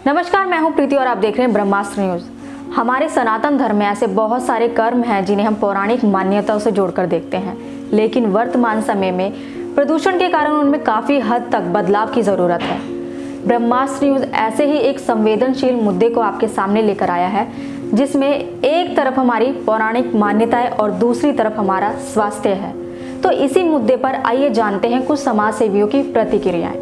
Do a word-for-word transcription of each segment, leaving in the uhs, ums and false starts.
नमस्कार, मैं हूं प्रीति और आप देख रहे हैं ब्रह्मास्त्र न्यूज। हमारे सनातन धर्म में ऐसे बहुत सारे कर्म हैं जिन्हें हम पौराणिक मान्यताओं से जोड़कर देखते हैं, लेकिन वर्तमान समय में प्रदूषण के कारण उनमें काफी हद तक बदलाव की जरूरत है। ब्रह्मास्त्र न्यूज ऐसे ही एक संवेदनशील मुद्दे को आपके सामने लेकर आया है, जिसमें एक तरफ हमारी पौराणिक मान्यताएं और दूसरी तरफ हमारा स्वास्थ्य है। तो इसी मुद्दे पर आइए जानते हैं कुछ समाज सेवियों की प्रतिक्रियाएं।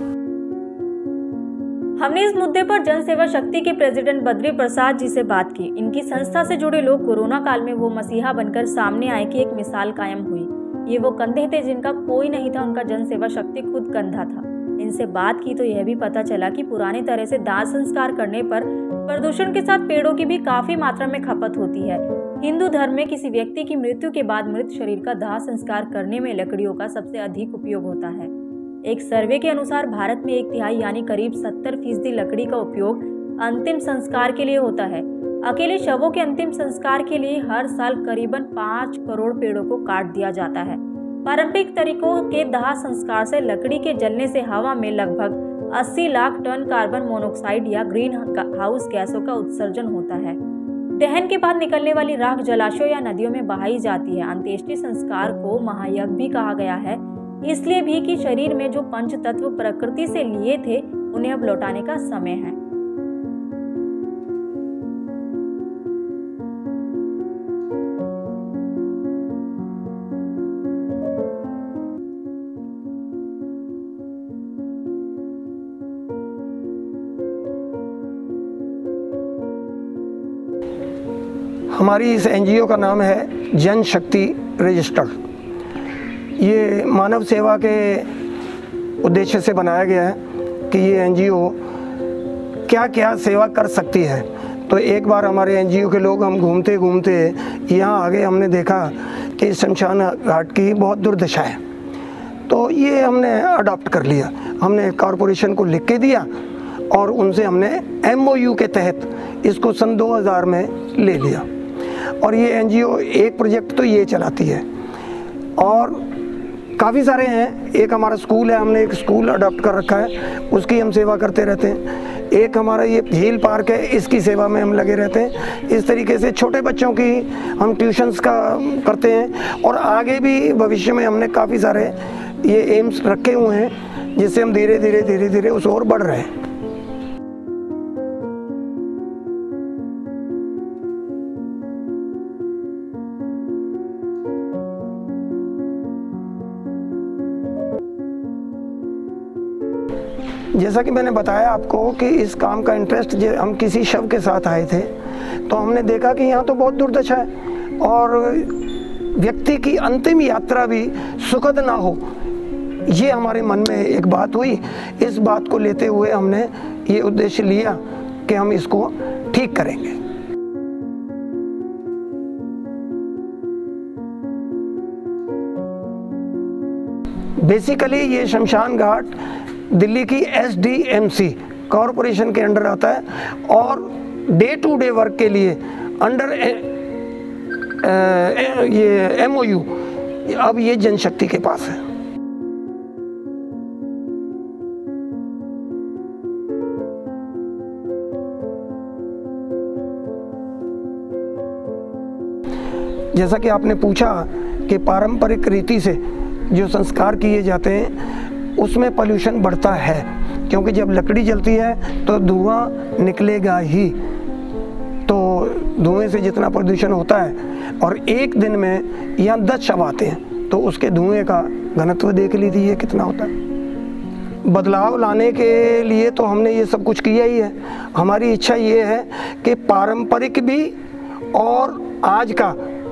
हमने इस मुद्दे पर जन सेवा शक्ति के प्रेसिडेंट बद्री प्रसाद जी से बात की। इनकी संस्था से जुड़े लोग कोरोना काल में वो मसीहा बनकर सामने आए कि एक मिसाल कायम हुई। ये वो कंधे थे जिनका कोई नहीं था, उनका जन सेवा शक्ति खुद कंधा था। इनसे बात की तो यह भी पता चला कि पुराने तरह से दाह संस्कार करने पर प्रदूषण के साथ पेड़ों की भी काफी मात्रा में खपत होती है। हिंदू धर्म में किसी व्यक्ति की मृत्यु के बाद मृत शरीर का दाह संस्कार करने में लकड़ियों का सबसे अधिक उपयोग होता है। एक सर्वे के अनुसार भारत में एक तिहाई यानी करीब सत्तर फीसदी लकड़ी का उपयोग अंतिम संस्कार के लिए होता है। अकेले शवों के अंतिम संस्कार के लिए हर साल करीबन पाँच करोड़ पेड़ों को काट दिया जाता है। पारंपरिक तरीकों के दाह संस्कार से लकड़ी के जलने से हवा में लगभग अस्सी लाख टन कार्बन मोनोऑक्साइड या ग्रीन हाउस गैसों का उत्सर्जन होता है। दहन के बाद निकलने वाली राख जलाशयों या नदियों में बहाई जाती है। अंत्येष्टि संस्कार को महायज्ञ भी कहा गया है, इसलिए भी कि शरीर में जो पंच तत्व प्रकृति से लिए थे उन्हें अब लौटाने का समय है। हमारी इस एनजीओ का नाम है जन शक्ति रजिस्टर्ड। ये मानव सेवा के उद्देश्य से बनाया गया है कि ये एनजीओ क्या क्या सेवा कर सकती है। तो एक बार हमारे एनजीओ के लोग हम घूमते घूमते यहाँ आगे हमने देखा कि शमशान घाट की बहुत दुर्दशा है, तो ये हमने अडॉप्ट कर लिया। हमने कॉरपोरेशन को लिख के दिया और उनसे हमने एमओयू के तहत इसको सन दो हज़ार में ले लिया। और ये एनजीओ एक प्रोजेक्ट तो ये चलाती है और काफ़ी सारे हैं। एक हमारा स्कूल है, हमने एक स्कूल अडॉप्ट कर रखा है, उसकी हम सेवा करते रहते हैं। एक हमारा ये झील पार्क है, इसकी सेवा में हम लगे रहते हैं। इस तरीके से छोटे बच्चों की हम ट्यूशन्स का करते हैं और आगे भी भविष्य में हमने काफ़ी सारे ये एम्स रखे हुए हैं, जिससे हम धीरे धीरे धीरे धीरे उस ओर बढ़ रहे हैं। जैसा कि मैंने बताया आपको कि इस काम का इंटरेस्ट, हम किसी शव के साथ आए थे तो हमने देखा कि यहाँ तो बहुत दुर्दशा है और व्यक्ति की अंतिम यात्रा भी सुखद ना हो, ये हमारे मन में एक बात हुई। इस बात को लेते हुए हमने ये उद्देश्य लिया कि हम इसको ठीक करेंगे। बेसिकली ये शमशान घाट दिल्ली की S D M C corporation के अंडर आता है और डे टू डे वर्क के लिए अंडर ए, ए, ये एमओयू अब ये जनशक्ति के पास है। जैसा कि आपने पूछा कि पारंपरिक रीति से जो संस्कार किए जाते हैं उसमें पोल्यूशन बढ़ता है, क्योंकि जब लकड़ी जलती है तो धुआं निकलेगा ही। तो धुएं से जितना प्रदूषण होता है और एक दिन में यहाँ दस शव आते हैं, तो उसके धुएं का घनत्व देख लीजिए कितना होता है। बदलाव लाने के लिए तो हमने ये सब कुछ किया ही है। हमारी इच्छा ये है कि पारंपरिक भी और आज का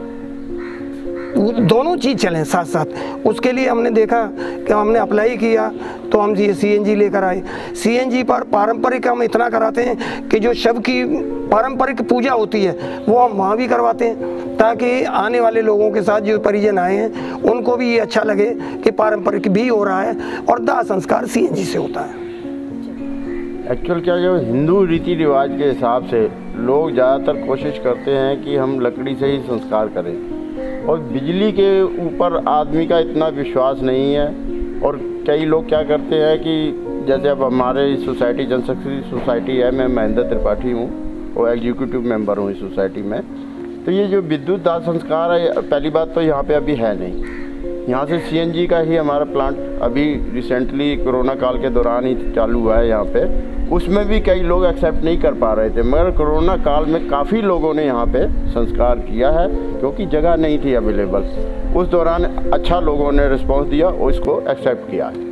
दोनों चीज़ चलें साथ साथ। उसके लिए हमने देखा कि हमने अप्लाई किया तो हम ये सीएनजी लेकर आए। सीएनजी पर पारंपरिक हम इतना कराते हैं कि जो शव की पारंपरिक पूजा होती है वो हम वहाँ भी करवाते हैं, ताकि आने वाले लोगों के साथ जो परिजन आए हैं उनको भी ये अच्छा लगे कि पारंपरिक भी हो रहा है और दाह संस्कार सीएनजी से होता है। एक्चुअल क्या, जो हिंदू रीति रिवाज के हिसाब से लोग ज़्यादातर कोशिश करते हैं कि हम लकड़ी से ही संस्कार करें, और बिजली के ऊपर आदमी का इतना विश्वास नहीं है। और कई लोग क्या करते हैं कि जैसे अब हमारे सोसाइटी जनशक्ति सोसाइटी है, मैं महेंद्र त्रिपाठी हूँ और एग्जीक्यूटिव मेंबर हूँ इस सोसाइटी में। तो ये जो विद्युत दाह संस्कार है, पहली बात तो यहाँ पे अभी है नहीं। यहाँ से सीएनजी का ही हमारा प्लांट अभी रिसेंटली कोरोना काल के दौरान ही चालू हुआ है यहाँ पे। उसमें भी कई लोग एक्सेप्ट नहीं कर पा रहे थे, मगर कोरोना काल में काफ़ी लोगों ने यहाँ पे संस्कार किया है क्योंकि जगह नहीं थी अवेलेबल। उस दौरान अच्छा लोगों ने रिस्पॉन्स दिया और इसको एक्सेप्ट किया है।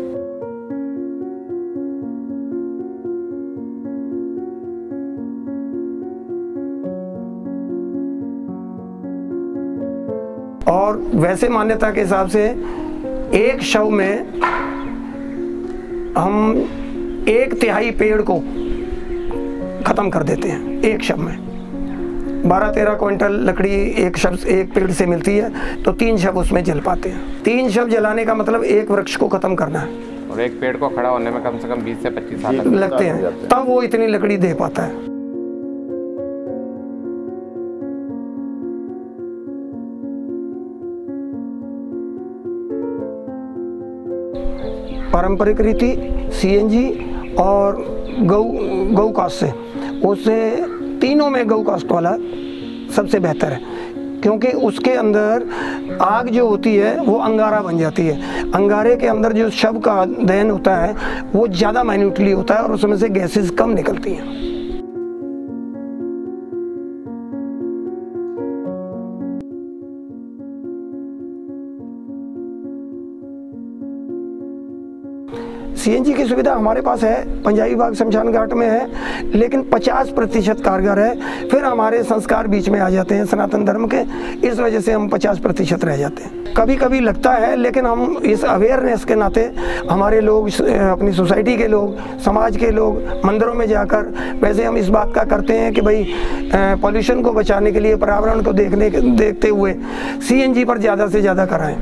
और वैसे मान्यता के हिसाब से एक शव में हम एक तिहाई पेड़ को ख़त्म कर देते हैं। एक शव में बारह तेरह क्विंटल लकड़ी एक शव एक पेड़ से मिलती है, तो तीन शव उसमें जल पाते हैं। तीन शव जलाने का मतलब एक वृक्ष को ख़त्म करना है, और एक पेड़ को खड़ा होने में कम से कम बीस से पच्चीस साल लगते हैं, तब वो इतनी लकड़ी दे पाता है। पारंपरिक रीति सीएनजी और गौ गौ कास्ट से, उससे तीनों में गौ कास्ट वाला सबसे बेहतर है, क्योंकि उसके अंदर आग जो होती है वो अंगारा बन जाती है। अंगारे के अंदर जो शव का दहन होता है वो ज़्यादा माइन्यूटली होता है और उसमें से गैसेस कम निकलती हैं। सीएनजी की सुविधा हमारे पास है, पंजाबी बाग शमशान घाट में है, लेकिन पचास प्रतिशत कारगर है। फिर हमारे संस्कार बीच में आ जाते हैं सनातन धर्म के, इस वजह से हम पचास प्रतिशत रह जाते हैं। कभी कभी लगता है, लेकिन हम इस अवेयरनेस के नाते हमारे लोग, अपनी सोसाइटी के लोग, समाज के लोग मंदिरों में जाकर वैसे हम इस बात का करते हैं कि भाई पॉल्यूशन को बचाने के लिए, पर्यावरण को देखने देखते हुए सीएनजी पर ज़्यादा से ज़्यादा कराएं।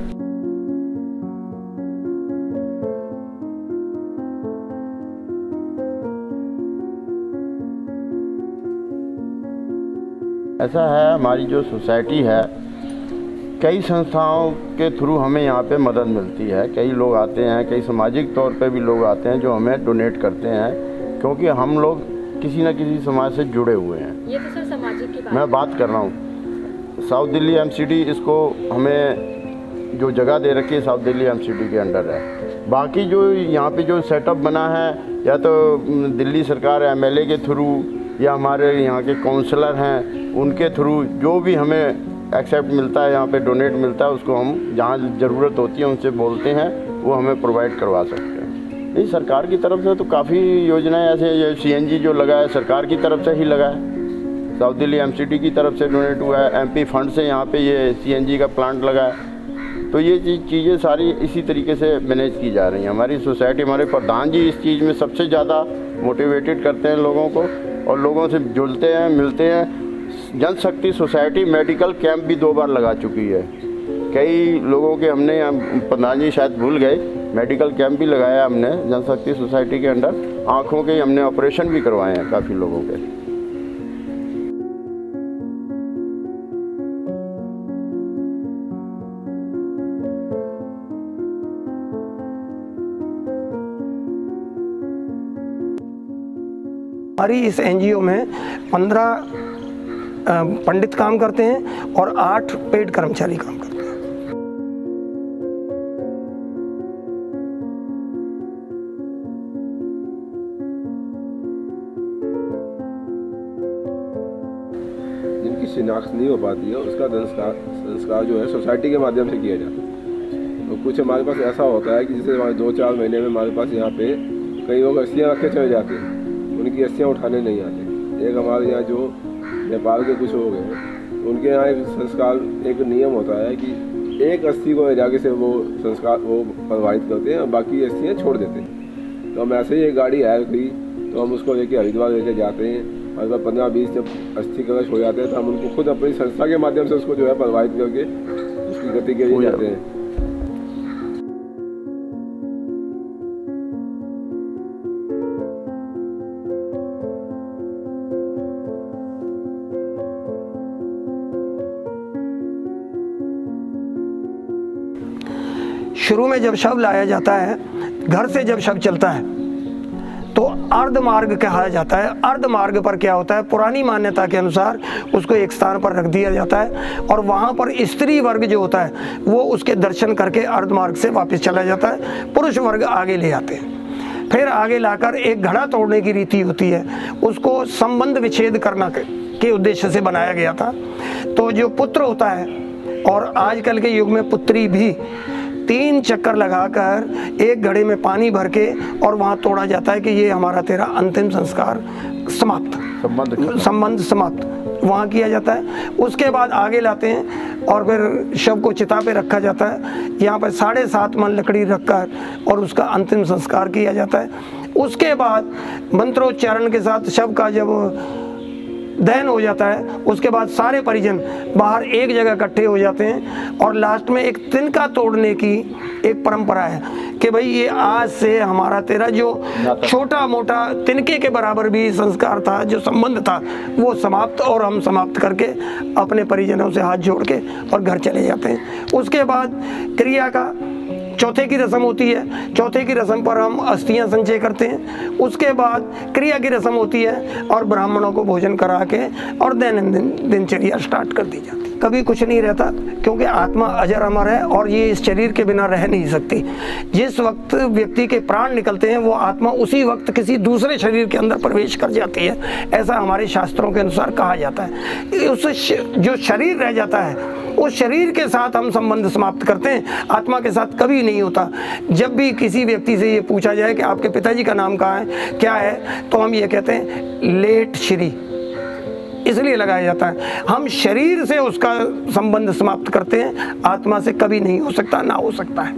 ऐसा है, हमारी जो सोसाइटी है, कई संस्थाओं के थ्रू हमें यहाँ पे मदद मिलती है। कई लोग आते हैं, कई सामाजिक तौर पे भी लोग आते हैं जो हमें डोनेट करते हैं, क्योंकि हम लोग किसी न किसी समाज से जुड़े हुए हैं। ये तो सर सामाजिक की बात मैं बात कर रहा हूँ। साउथ दिल्ली एमसीडी इसको हमें जो जगह दे रखी है, साउथ दिल्ली एमसीडी के अंडर है। बाकी जो यहाँ पे जो सेटअप बना है, या तो दिल्ली सरकार एमएलए के थ्रू या हमारे यहाँ के काउंसलर हैं उनके थ्रू जो भी हमें एक्सेप्ट मिलता है, यहाँ पे डोनेट मिलता है, उसको हम जहाँ ज़रूरत होती है उनसे बोलते हैं, वो हमें प्रोवाइड करवा सकते हैं। नहीं, सरकार की तरफ से तो काफ़ी योजनाएं ऐसे, ये सीएनजी जो लगा है सरकार की तरफ से ही लगा है, साउथ दिल्ली एमसीडी की तरफ से डोनेट हुआ है, एमपी फंड से यहाँ पे ये सीएनजी का प्लांट लगा है। तो ये चीज़ें सारी इसी तरीके से मैनेज की जा रही हैं। हमारी सोसाइटी, हमारे प्रधान जी इस चीज़ में सबसे ज़्यादा मोटिवेटेड करते हैं लोगों को, और लोगों से जुड़ते हैं, मिलते हैं। जनशक्ति सोसाइटी मेडिकल कैंप भी दो बार लगा चुकी है। कई लोगों के हमने, प्रधान जी शायद भूल गए, मेडिकल कैंप भी लगाया हमने जनशक्ति सोसाइटी के अंडर। आँखों के हमने ऑपरेशन भी करवाए हैं काफ़ी लोगों के। हमारी इस एनजीओ में पंद्रह पंडित काम करते हैं और आठ पेड कर्मचारी काम करते हैं। जिनकी शिनाख्त नहीं हो पाती है उसका संस्कार संस्कार जो है सोसाइटी के माध्यम से किया जाता है। तो कुछ हमारे पास ऐसा होता है कि जैसे हमारे दो चार महीने में हमारे पास यहाँ पे कई लोग अस्थियाँ रखे चले जाते हैं, उनकी अस्थियाँ उठाने नहीं आते। एक हमारे यहाँ जो नेपाल के कुछ लोग हैं, उनके यहाँ एक संस्कार, एक नियम होता है कि एक अस्थि को जाके से वो संस्कार वो प्रभावित करते हैं और बाकी अस्थियाँ छोड़ देते हैं। तो हम ऐसे ही एक गाड़ी हायर की, तो हम उसको लेके हरिद्वार लेके जाते हैं, और जब पंद्रह बीस जब अस्थि कलश हो जाते हैं तो हम उनको खुद अपनी संस्था के माध्यम से उसको जो है प्रभावित करके उसकी गति के लिए जाते हैं। शुरू में जब शव लाया जाता है, घर से जब शव चलता है अर्ध मार्ग कहा जाता है। अर्ध मार्ग पर क्या होता है, पुरानी मान्यता के अनुसार उसको एक स्थान पर रख दिया जाता है और वहाँ पर स्त्री वर्ग जो होता है वो उसके दर्शन करके अर्ध मार्ग से वापस चला जाता है, पुरुष वर्ग आगे ले आते हैं। फिर आगे लाकर एक घड़ा तोड़ने की रीति होती है, उसको संबंध विच्छेद करना के उद्देश्य से बनाया गया था। तो जो पुत्र होता है और आजकल के युग में पुत्री भी, तीन चक्कर लगाकर एक घड़े में पानी भर के और वहाँ तोड़ा जाता है कि ये हमारा तेरा अंतिम संस्कार समाप्त, संबंध संबंध समाप्त वहाँ किया जाता है। उसके बाद आगे लाते हैं और फिर शव को चिता पे रखा जाता है। यहाँ पर साढ़े सात मन लकड़ी रखकर और उसका अंतिम संस्कार किया जाता है। उसके बाद मंत्रोच्चारण के साथ शव का जब दहन हो जाता है, उसके बाद सारे परिजन बाहर एक जगह इकट्ठे हो जाते हैं और लास्ट में एक तिनका तोड़ने की एक परंपरा है कि भाई ये आज से हमारा तेरा जो छोटा मोटा तिनके के बराबर भी संस्कार था, जो संबंध था, वो समाप्त, और हम समाप्त करके अपने परिजनों से हाथ जोड़ के और घर चले जाते हैं। उसके बाद क्रिया का चौथे की रस्म होती है। चौथे की रस्म पर हम अस्थियां संचय करते हैं। उसके बाद क्रिया की रस्म होती है और ब्राह्मणों को भोजन करा के और दैनंदिन दिनचर्या स्टार्ट कर दी जाती है। कभी कुछ नहीं रहता क्योंकि आत्मा अजर अमर है और ये इस शरीर के बिना रह नहीं सकती। जिस वक्त व्यक्ति के प्राण निकलते हैं वो आत्मा उसी वक्त किसी दूसरे शरीर के अंदर प्रवेश कर जाती है, ऐसा हमारे शास्त्रों के अनुसार कहा जाता है। उस जो शरीर रह जाता है उस शरीर के साथ हम संबंध समाप्त करते हैं, आत्मा के साथ कभी नहीं होता। जब भी किसी व्यक्ति से ये पूछा जाए कि आपके पिताजी का नाम कहाँ है, क्या है, तो हम ये कहते हैं लेट श्री, इसलिए लगाया जाता है। हम शरीर से उसका संबंध समाप्त करते हैं, आत्मा से कभी नहीं हो सकता, ना हो सकता है।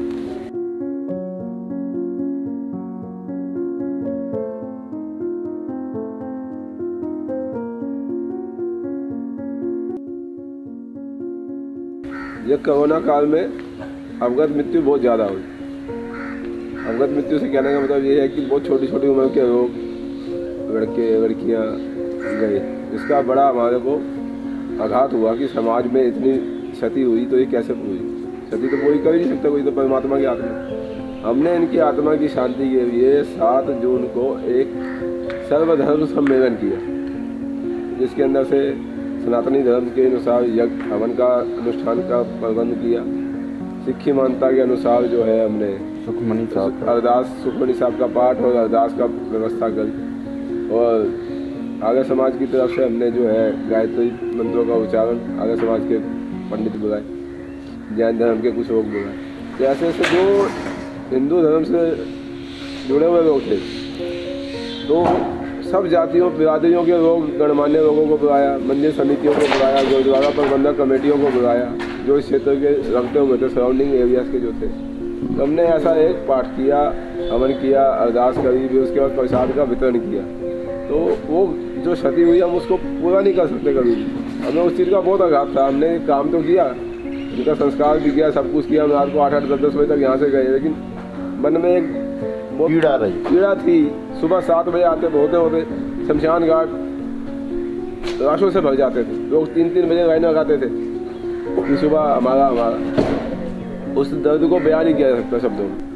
ये कोरोना काल में अवगत मृत्यु बहुत ज़्यादा हुई। अवगत मृत्यु से कहने का मतलब ये है कि बहुत छोटी छोटी उम्र के लोग, लड़के लड़कियां गए। इसका बड़ा हमारे को आघात हुआ कि समाज में इतनी क्षति हुई, तो ये कैसे हुई? क्षति तो कोई कर ही नहीं सकता, कोई तो परमात्मा की आत्मा। हमने इनकी आत्मा की शांति के लिए सात जून को एक सर्वधर्म सम्मेलन किया, जिसके अंदर से सनातनी धर्म के अनुसार यज्ञ हवन का अनुष्ठान का प्रबंध किया। सिक्खी मान्यता के अनुसार जो है हमने सुखमनी साहब अरदास सुखमनी साहब का पाठ और अरदास का व्यवस्था करी। और आर्य समाज की तरफ से हमने जो है गायत्री मंत्रों का उच्चारण आर्य समाज के पंडित बुलाए, जैन धर्म के कुछ लोग बुलाए। जैसे ऐसे जो हिंदू धर्म से जुड़े हुए लोग थे, तो सब जातियों बिरादरियों के लोग, गणमान्य लोगों को बुलाया, मंदिर समितियों को बुलाया, गुरुद्वारा प्रबंधक कमेटियों को बुलाया, जो इस क्षेत्र के रखते हुए थे, सराउंडिंग एरियाज के जो थे। हमने ऐसा एक पाठ किया, हवन किया, अरदास करी, भी उसके बाद प्रसाद का वितरण किया। तो वो जो क्षति हुई हम उसको पूरा नहीं कर सकते कभी भी। हमें उस चीज़ का बहुत आघात था। हमने काम तो किया, उनका संस्कार भी किया, सब कुछ किया। हम रात को आठ आठ दस दस बजे तक यहाँ से गए, लेकिन मन में एक पीड़ा रही पीड़ा थी। सुबह सात बजे आते होते होते शमशान घाट लाशों से भर जाते थे। लोग तीन तीन बजे लाइन लगाते थे कि सुबह हमारा हमारा उस दर्द को बयान नहीं किया जा सकता शब्दों में।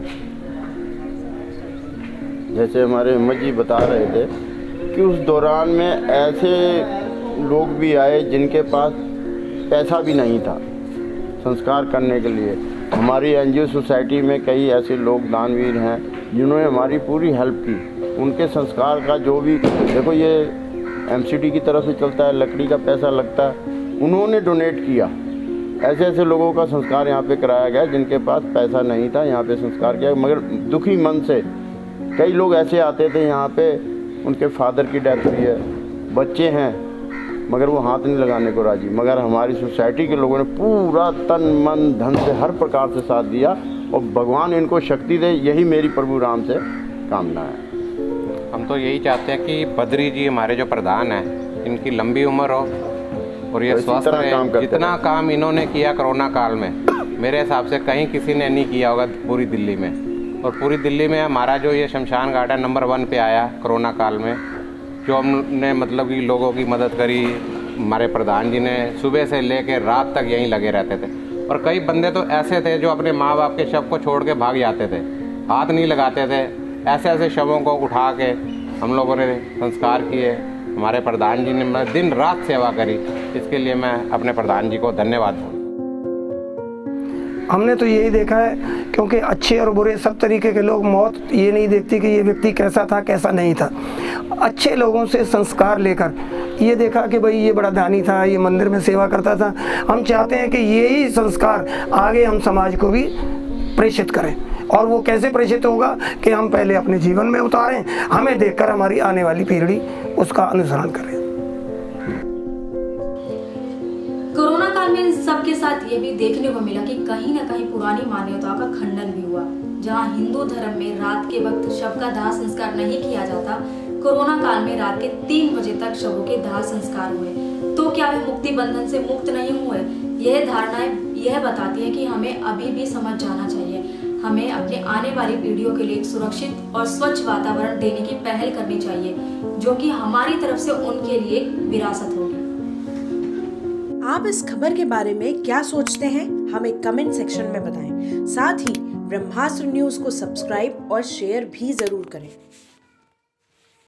जैसे हमारे अम्मा जी बता रहे थे कि उस दौरान में ऐसे लोग भी आए जिनके पास पैसा भी नहीं था संस्कार करने के लिए। हमारी एनजीओ सोसाइटी में कई ऐसे लोग दानवीर हैं जिन्होंने हमारी पूरी हेल्प की। उनके संस्कार का जो भी, देखो ये एमसीडी की तरफ से चलता है, लकड़ी का पैसा लगता है, उन्होंने डोनेट किया। ऐसे ऐसे लोगों का संस्कार यहाँ पे कराया गया जिनके पास पैसा नहीं था, यहाँ पे संस्कार किया। मगर दुखी मन से कई लोग ऐसे आते थे यहाँ पे, उनके फादर की डेथ हुई है, बच्चे हैं, मगर वो हाथ नहीं लगाने को राजी। मगर हमारी सोसाइटी के लोगों ने पूरा तन मन धन से हर प्रकार से साथ दिया और भगवान इनको शक्ति दे, यही मेरी प्रभु राम से कामना है। हम तो यही चाहते हैं कि बद्री जी हमारे जो प्रधान हैं, इनकी लंबी उम्र हो और ये स्वस्थ रहे। जितना काम इन्होंने किया कोरोना काल में, मेरे हिसाब से कहीं किसी ने नहीं किया होगा पूरी दिल्ली में। और पूरी दिल्ली में हमारा जो ये शमशान घाट है नंबर वन पे आया कोरोना काल में। जो हमने मतलब कि लोगों की मदद करी, हमारे प्रधान जी ने सुबह से लेकर रात तक यहीं लगे रहते थे। और कई बंदे तो ऐसे थे जो अपने माँ बाप के शव को छोड़ के भाग जाते थे, हाथ नहीं लगाते थे। ऐसे ऐसे शवों को उठा के हम लोगों ने संस्कार किए, हमारे प्रधान जी ने दिन रात सेवा करी, इसके लिए मैं अपने प्रधान जी को धन्यवाद दूँ। हमने तो यही देखा है, क्योंकि अच्छे और बुरे सब तरीके के लोग, मौत ये नहीं देखती कि ये व्यक्ति कैसा था कैसा नहीं था। अच्छे लोगों से संस्कार लेकर ये देखा कि भाई ये बड़ा दानी था, ये मंदिर में सेवा करता था। हम चाहते हैं कि यही संस्कार आगे हम समाज को भी प्रेषित करें, और वो कैसे प्रेषित होगा कि हम पहले अपने जीवन में उतारें, हमें देखकर हमारी आने वाली पीढ़ी उसका अनुसरण करे। कोरोना काल में इन सबके साथ ये भी देखने को मिला कि कहीं न कहीं पुरानी मान्यताओं का खंडन भी हुआ। जहां हिंदू धर्म में रात के वक्त शव का दाह संस्कार नहीं किया जाता, कोरोना काल में रात के तीन बजे तक शवों के दाह संस्कार हुए। तो क्या वे मुक्ति बंधन से मुक्त नहीं हुए? यह धारणाएं यह बताती है कि हमें अभी भी समझ जाना चाहिए। हमें अपने आने वाली पीढ़ियों के लिए एक सुरक्षित और स्वच्छ वातावरण देने की पहल करनी चाहिए, जो कि हमारी तरफ से उनके लिए विरासत होगी। आप इस खबर के बारे में क्या सोचते हैं, हमें कमेंट सेक्शन में बताएं। साथ ही ब्रह्मास्त्र न्यूज को सब्सक्राइब और शेयर भी जरूर करें।